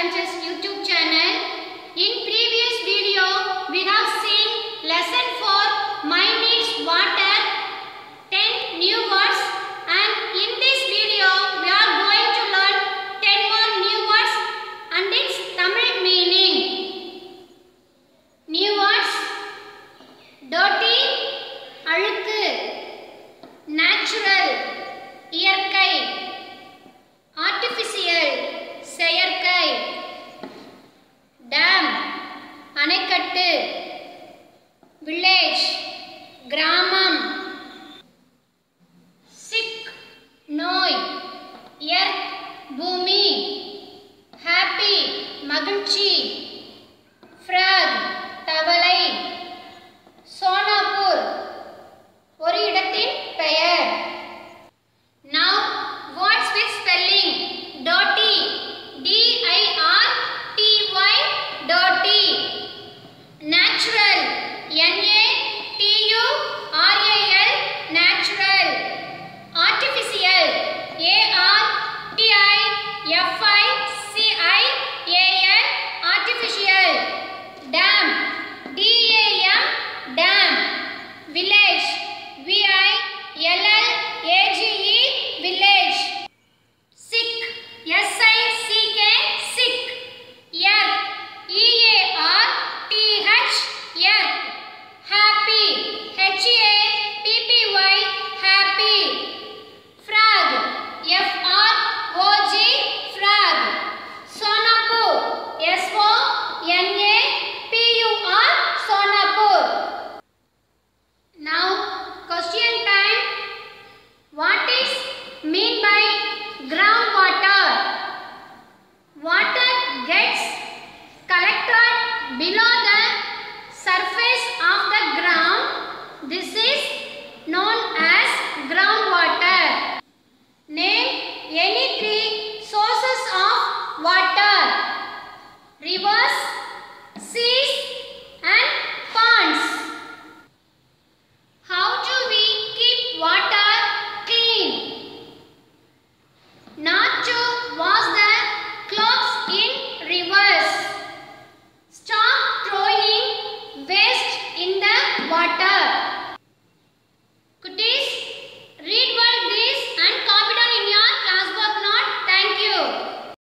Branches YouTube channel. In previous video, we have seen lesson 4 Mind needs water, 10 new words, and in this video, we are going to learn 10 more new words and its Tamil meaning. New words: dirty, அழுக்கு, natural, இயற்கை, artificial, செயற்கை, dam, அணைக்கட்டு, village, கிராமம், sick, நோய், earth, பூமி, happy, மகிழ்ச்சி,